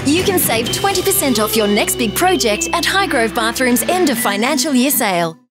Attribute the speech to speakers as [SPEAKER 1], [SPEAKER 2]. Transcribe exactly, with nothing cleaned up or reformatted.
[SPEAKER 1] You can save twenty percent off your next big project at Highgrove Bathroom's end of financial year sale.